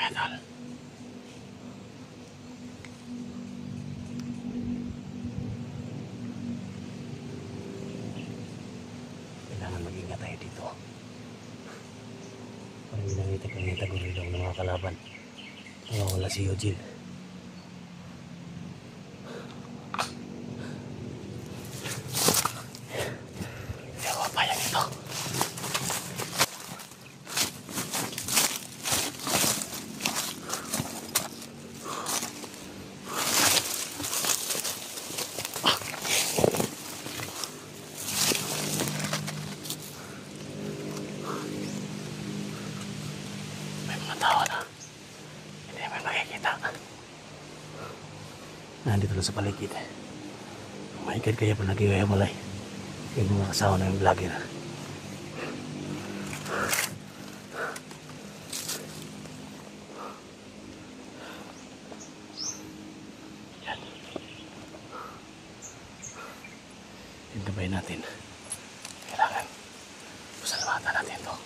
Tol. Kailangan mag-ingat tayo dito. Parang ginangita gurilong ng mga kalaban. Wala si Eugene. Hindi ako papayag ito. Nandito lang sa paligid. Maikad kaya pa nag-iwayamalay yung mga kasama na yung vlogger. Yan. Hintabayin natin. Kailangan pasalamatan natin ito.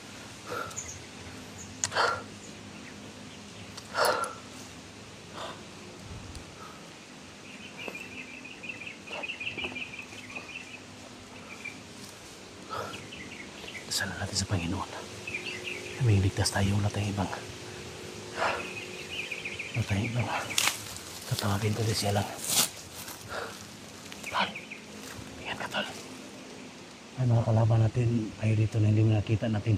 Dasal natin sa Panginoon na may ligtas tayo. Wala tayong ibang tatawagin ko din siya lang. Tol, ingat ka tol. May mga kalaban natin tayo dito na hindi mo nakita natin.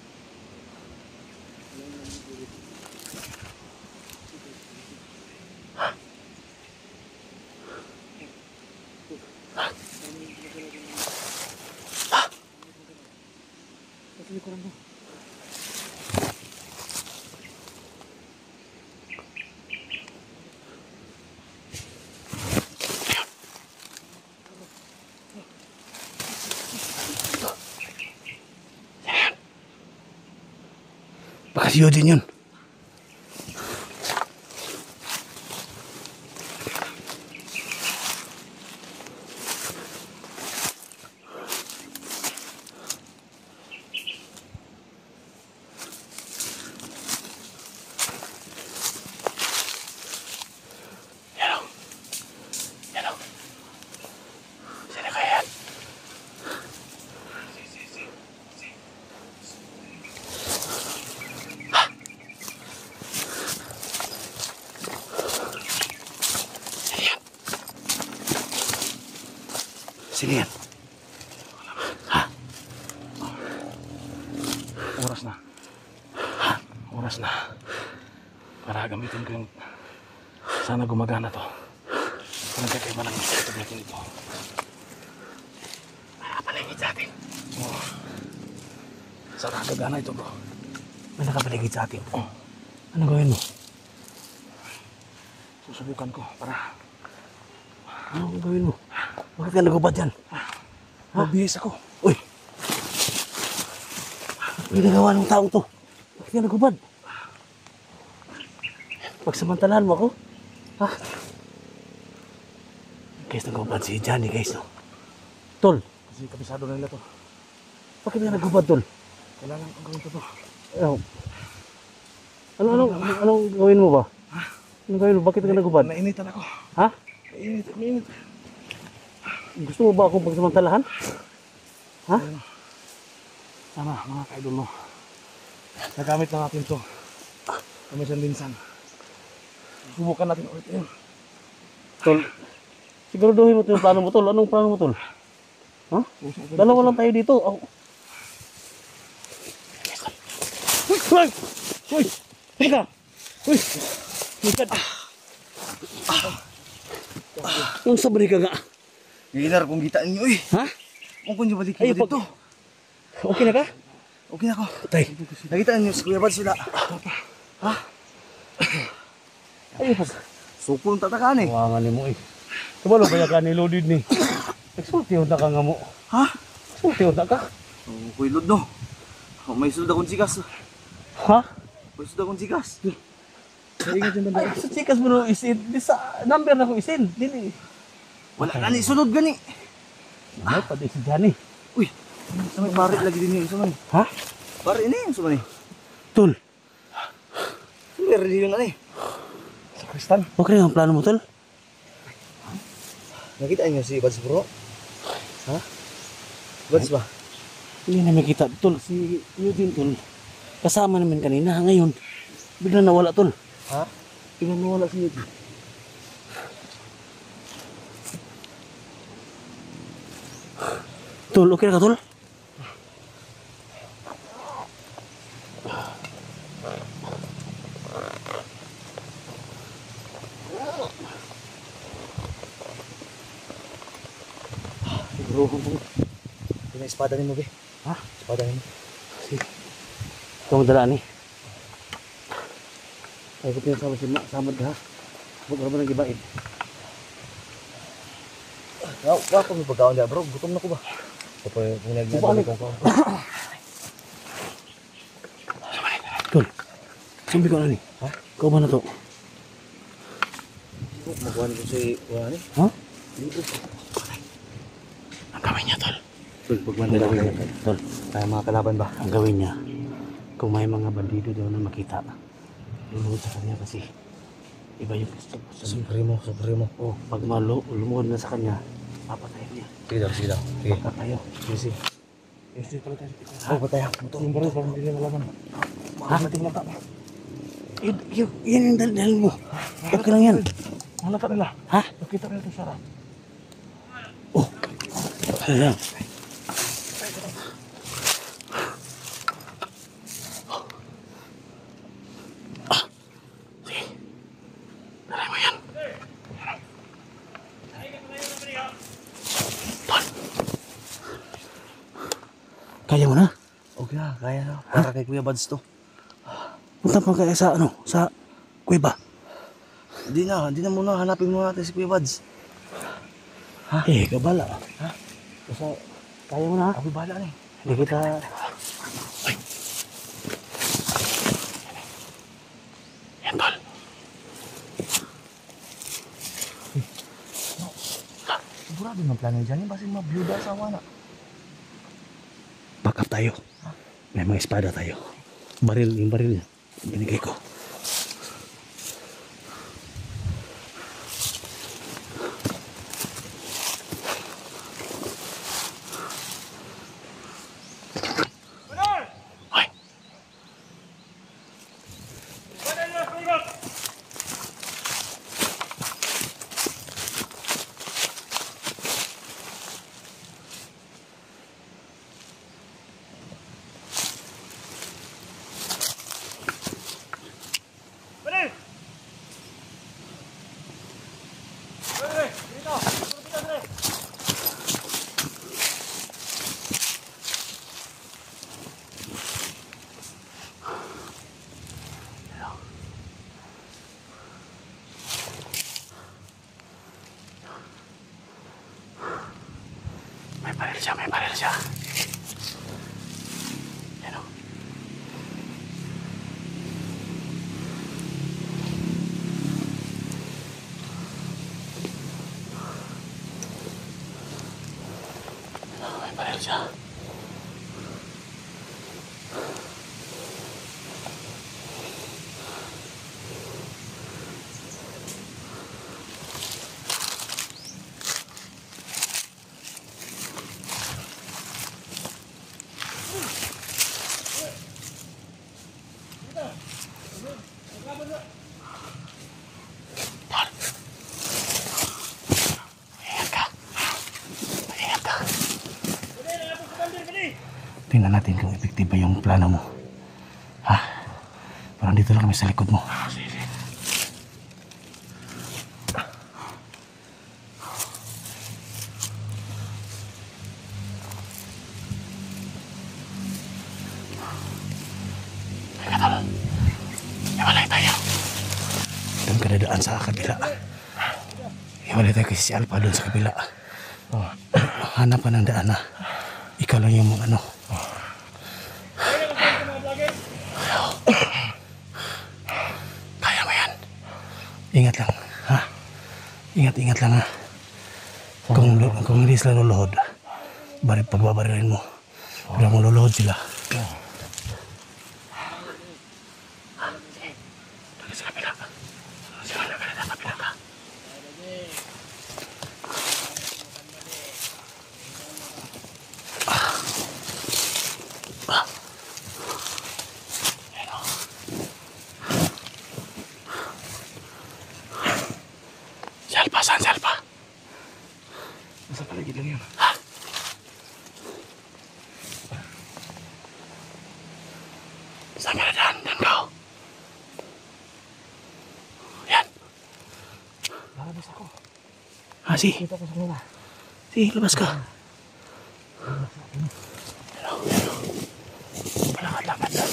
Baka si Eugene yun. Sino yan? Ha? Oras na. Ha? Oras na. Para gamitin ko yung... Sana gumagana to. Kung nagkakaiba ng ito natin ito. Nakapaligid sa atin. Oo. Sarado gana ito bro. May nakapaligid sa atin. Oh. Ano gawin mo? Susubukan ko para... Ano gawin mo? Bakit ka nagubad yan? Mabihis ako. Uy! May nagawa ng taong to. Bakit ka nagubad? Pagsamantalahan mo ako? Ha? Guys, nagubad si Johnny guys, no? Tol! Kasi kabisado na nila to. Bakit ka nagubad, Tol? Kailangan kong gawin to to. Anong gawin mo ba? Ha? Anong gawin mo? Bakit ka nagubad? Nainitan ako. Ha? Mainit. Gusto mo ba akong pagsamantalahan? Ha? Sana, mga kaidol mo. Nagamit na natin ito. Kami siyang minsan. Subukan natin ulit yun. Tol, siguraduhin mo ito yung plano mo, Tol. Anong plano mo, Tol? Ha? Dalawa lang tayo dito. Oh. Uy! Uy! Teka! Uy! Mikad! Anong sabari ka nga? Gilar kung gitaan niyo eh. Ha? Kung kunyo balik ko dito. Okay na ka? Okay na ako. Tay. Nagitaan niyo, Kuya Bad sila. Ha? Ay, pas. Sukong tatakaan eh. Wangan ni mo eh. Kabalo ba ka ni Lodid ni? Nagsulti na ka nga mo. Ha? Nagsulti na ka? Oh, Kuya Lod no. May sulod akong sikas. Ha? May sulod akong sikas. Ay, sa chikas mo no isin. Di sa number na ko isin. Dili. Wala gani, sulod gani. Ay, pati si Johnny. Uy, sa may pare lagi din yung isa man. Ha? Pare ini yung isa man eh. Tol. Meron yun ano eh. Sa Kristan. Okay ang plano mo, tol? Nakita niyo si Buds bro? Ha? Buds ba? Hindi na makita, tol. Si Eugene, tol. Kasama namin kanina. Ngayon, bigla nawala, tol. Ha? Bigla nawala si Eugene. Tol, okay na ka, tol? Bro, Ito na espada ni mo, be. ha? Espada ni mo. Sige. Ikaw madala ni. Ay, ko pinasama si Samad ha. Huwag ka naman nang ibain. Wala ko may pagkaon niya, bro. Gutom na ko ba? Kapag kung nag-nagdali ko. Tol, sumbi ko na ni. Ha? Ikaw ba na to? Makuha ko si wala ni. Ha? Dito. Ang gawin niya, tol. Tol, Ang gawin niya, tol. Kaya mga kalaban ba? Ang gawin niya, kung may mga bandido daw na makita, luluhod sa kanya kasi iba yung gusto. Supremo. Oh, pag lumuhod na sa kanya, papatayin niya. Sige daw, sige daw. Sige. Papatayo. Sige. Sige pala tayo. Oh, patay ako. Ito. Yung baril, parang hindi na malaman. Ha? Yan yung dal mo. Okay lang yan. Malata nila. Ha? Nakita nila ito, Sarah. Oh. Ayan. Sige. Dalay mo yan. Tol. Kaya mo na? Okay na, kaya na. Para kay Kuya Buds to. Punta pa kaya sa sa kuweba. Hindi na muna. Hanapin muna natin si Kuya Buds. Eh, kabala. Ha? Basta, kaya mo na ha? Ako bahala na eh. Hindi kita... Ay. Yan, tol. Sigurado ng plano dyan. Yung kasi mabiyuda sa wana. Back up tayo. May mga espada tayo. Yung baril niya. Binigay ko. Ay. May baril siya. Yan o. May baril siya. Tingnan natin kung epektibo yung plano mo. Ha? Parang dito lang kami sa likod mo. Teka tol. Iwalay tayo. Doon ka dadaan sa kabila. Iwalay tayo kasi si Alpha doon sa kabila. Hanap ka ng daan na. Ikaw lang yung ano. Kaya mo yan. Ingat lang. Ha? Ingat lang ha. Kung hindi sila luluhod, pagbabarilin mo. Pero kung luluhod sila. Sige. Kita ko sa kanila. Sige, labas ka. Lakad-lakad lang.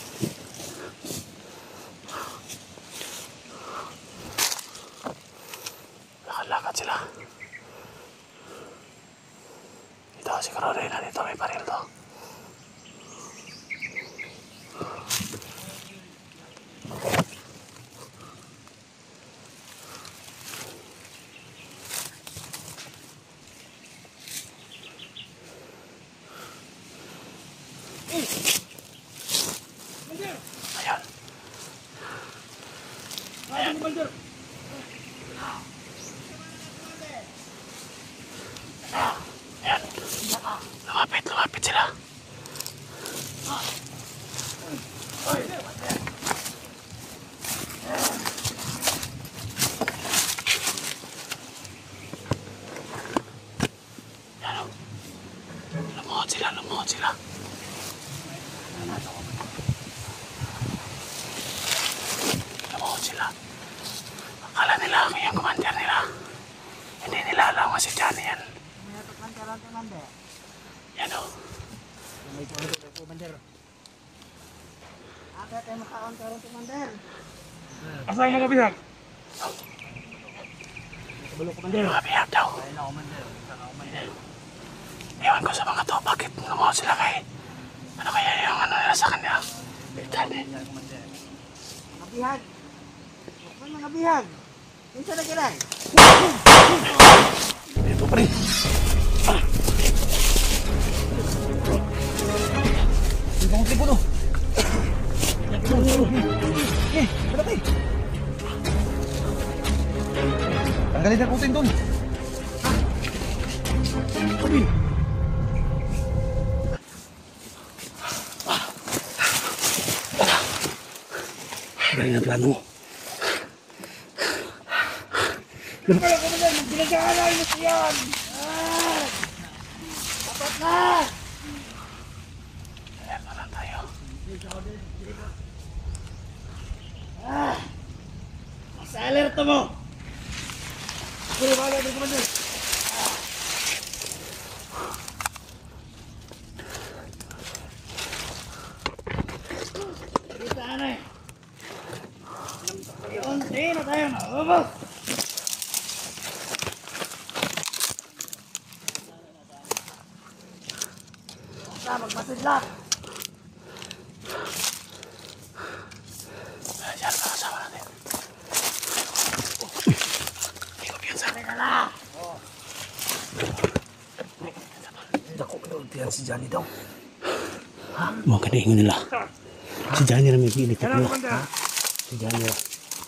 Lakad-lakad sila. Dito, siguro rin na dito. May baril to. Ayan. Ayan. Ayan. Lumapit sila. Ayan. Lumuhod sila. Lumuhod sila. Akala nila ako yung commander nila. Hindi nila alam kasi Johnny yan. Yan o. Asal mga bihag? Mga bihag daw. Ewan ko sa mga to, bakit lumuhod sila kay... Ano kaya yung ano nila sa kanya? Johnny. Mga bihag. Mga bihag. Minsan na kilay. Ito pa rin. Ibang tribo no. Patay. Tanggalin na kutin doon. Kabin. Galing ang plano mo. Kaya ko na yung pinagkakalaan mo siyan. Dapat na. Ayan na lang tayo. Sa alerto mo. Puro baga ng commander. Kita na eh. Unti na tayo na. Ubos. Basta magmasidlak. Ayan, kasama natin. Hindi ko piyansa. Teka lang. Dako daw diyan si Johnny daw. Mga kanihingo nila. Si Johnny na may pilit Kaya ako. commander. Si Johnny na.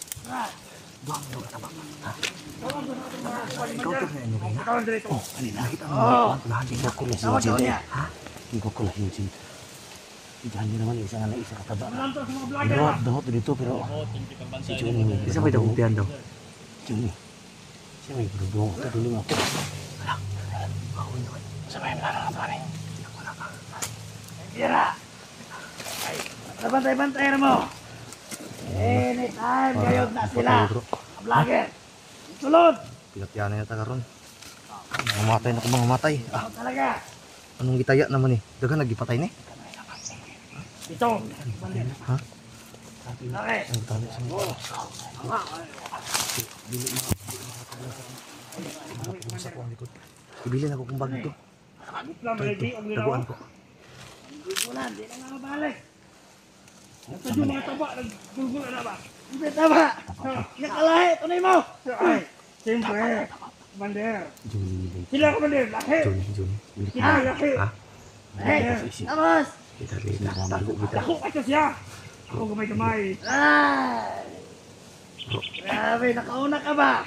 Ikaw to na inyo kaya. Ikaw dito. Oh, kanina. Hindi ko na si Tawad daw Johnny. niya. Hindi ko na si Johnny. Si Johnny naman, isa nga na isa kataba. Malamtos sa mga vlogger. Dahot dito pero si Johnny may Isa may dagugtian daw. Johnny. Siya may berubung. Ito dulu ako. Alam. Sa may plano na ito, ani. Tira. Bantay-bantay na mo. Anytime gayod na sila. Vlogger. Sulod. Pinatyan na yata karon. Mamatay na ko mga matay. Ako talaga. Anong gitaya naman eh? Dagan nagipatay ni. Ito. Ha? Okay. Sa ko ang likod. Ibilin ako kung bagay to. Daguan ko. Bulan, di na nga mabalik. Ito yung mga taba, nagulgulan na ba? Hindi taba. Nakalahi, tunay mo. Ay, siyempre. Commander. Johnny. Sila commander, lahi. Johnny. Sila, lahi. Ha? Eh, tapos. Kita. Tago kita. Ako ito siya. Ako gamay-gamay. Ay. Grabe, nakauna ka ba?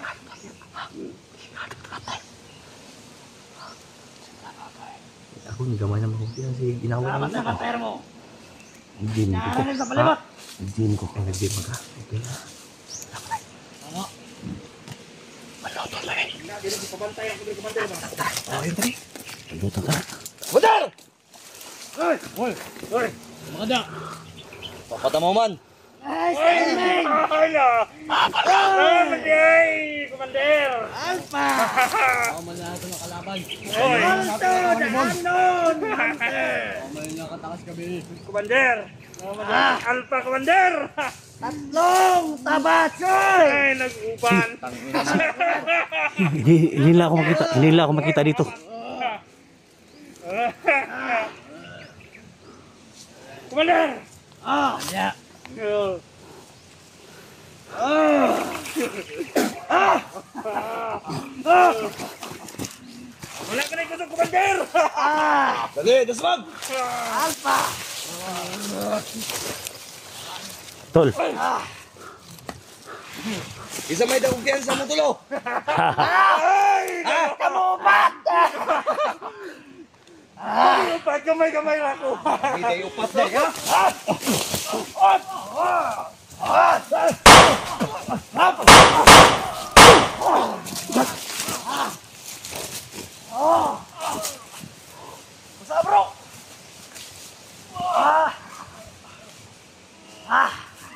Ako ni gamay na makumpiyan si ginawa Dapat na. na pater mo. Din ko. Nakanin sa palibot. Din ko. Nagdi mag ha. Okay. Malotong lagi. Hindi ko pabantay ang commander ba? Oh, yun tadi. Malotong ka. Commander! Hoy! Hoy! Hoy! Mga da! Papata mo man. Ay, Sterling! Hala! Ay, Commander! Alpha! Oy! Alto! Daanon! Commander! Alpha Commander! Tatlong tabatsoy! Ay, nag-uban! Hindi lang ako makita. Hindi lang ako makita dito. Commander! Ah! Yeah. Oh. Wala ka na ikutok, Commander! Ah! Dali, daswag! Alpha! Tol. Isa may kumpiyansa mo tulo. Kamubat! Pag kamay-kamay na ako! May tayo upat na ya. Basta bro! Ah! Ah!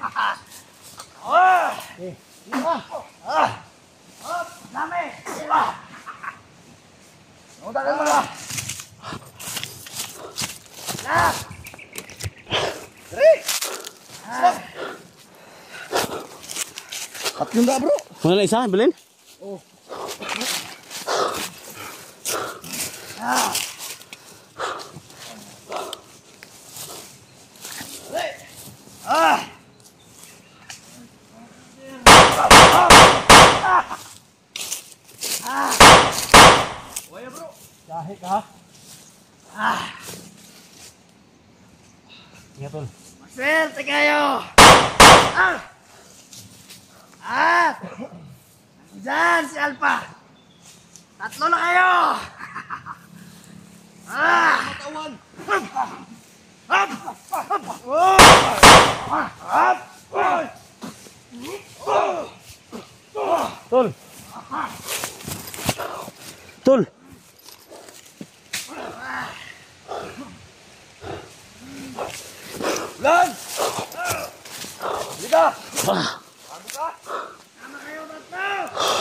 Ah! Ah! Ah! Dami! Ah! Utakan mo na! Na! Three! Ah! At yung da bro. Wala na isa, Belen? Ah! Ah! Kahit ha? Ah! Ingat, Tol. Maswerte kayo! Ah! Ah! Diyan si Alpha! Tatlo na kayo! Ah! Tawan. Tol. Tol. Lan! Liga! Tama kayo tatlo!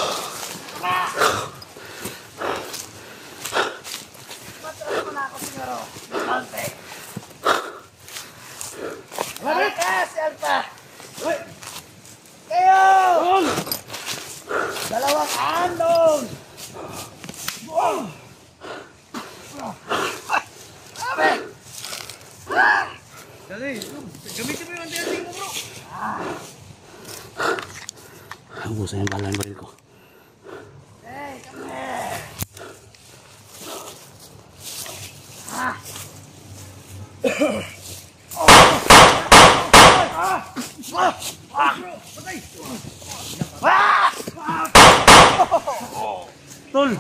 Matalo ko na ako siguro. Konti. Balik ka si Alpha! Kayo! Dalawang andong! Sabi! Dali, gamitin mo yung anti-anting mo bro. Ubusan yung balang baril ko. Hey, come here! Ah! Tol.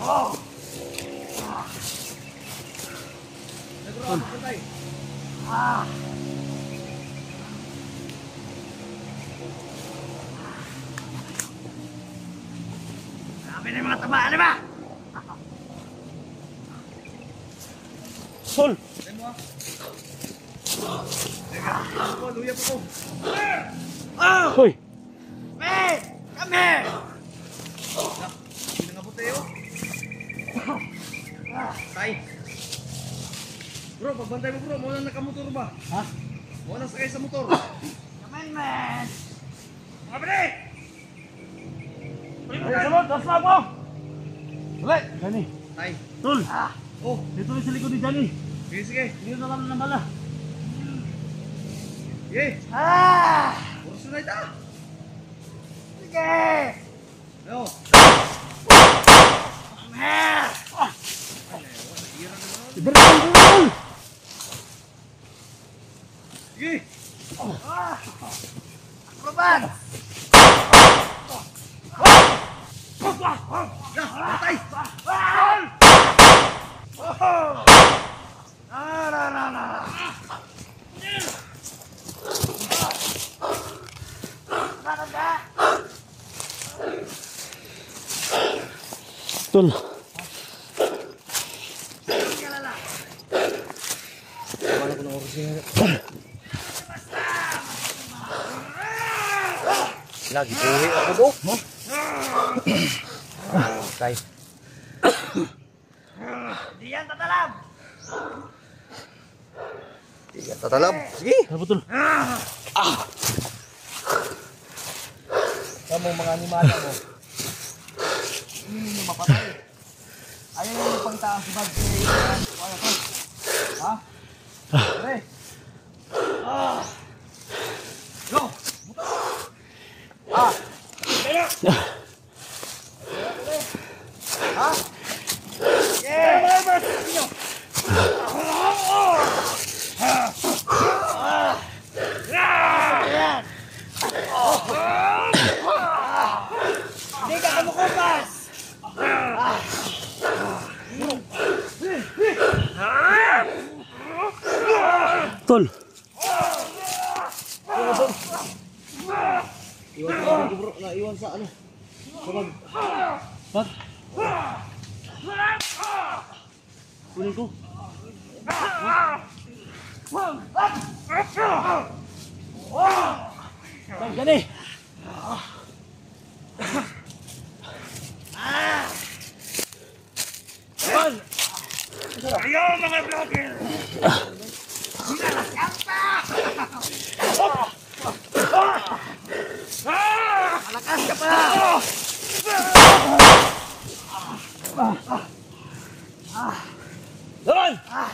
Ah! Sabi ng mga taba, ano ba? Tol. Luya po ko. Oh! Hoy. Hey! Come here! Pinangabot tayo. Tay. Bro, pagbantay mo bro. Muna nakamotor ba? Ha? Muna sakay sa motor. Come in, man! Mga pare! Ay, sunod. Dasma po. Ulit. Dani. Tay. Tol. Ah! Oh, Dito rin sa likod ni Johnny. sige sige. Dito na lang ng bala. Ye. Ah! Puro sunay ta. Sige! Ayo. Come here! Iberkan Tol. Sige. Akrobat! Tay. Tol. Wala ko na oras yan. Lagi puhi ako do. Okay. Diyan tatalam. Tiga tatalab. Sige. Ano betul? Kamu mga animala mo. Mapatay. Ayaw yung pangtaas sa bag. Kaya ko. Ha? Pre. Go. Ha? Hindi ka kumukupas. Tol. Iwan sa ano? Bag. Kunin ko. Bag, gani. Ayaw mga vlogger! Malakas ka pa. Doon!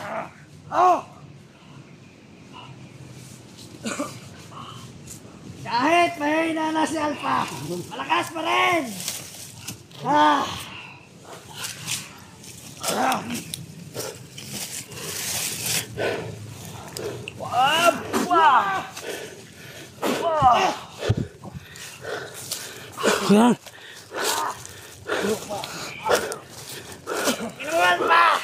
Kahit mahina na si Alpha, malakas pa rin. Yan. Inuwan pa.